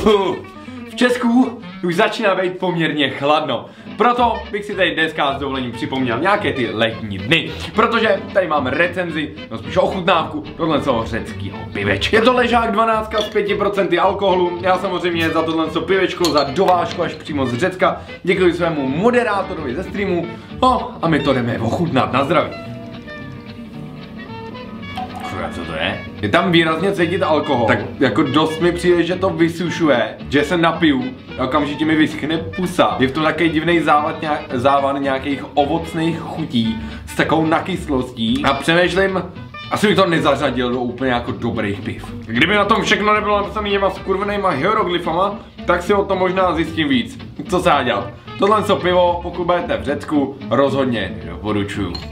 V Česku už začíná být poměrně chladno. Proto bych si tady dneska s dovolením připomněl nějaké ty letní dny. Protože tady máme recenzi, no spíš ochutnávku tohle řeckého pivečka. Je to ležák 12 s 5% alkoholu. Já samozřejmě za tohle pivečko, za dovážku až přímo z Řecka děkuji svému moderátorovi ze streamu. No a my to jdeme ochutnat. Na zdraví. Co to je? Je tam výrazně cítit alkohol. Tak jako dost mi přijde, že to vysušuje, že se napiju a okamžitě mi vyschne pusa. Je v tom takový divný závan nějakých ovocných chutí s takovou nakyslostí a přemýšlím, asi bych to nezařadil do úplně jako dobrých piv. Kdyby na tom všechno nebylo napsané těma skurvenýma hieroglyfama, tak si o tom možná zjistím víc. Co se dá dělat? Tohle pivo, pokud budete v Řecku, rozhodně doporučuju.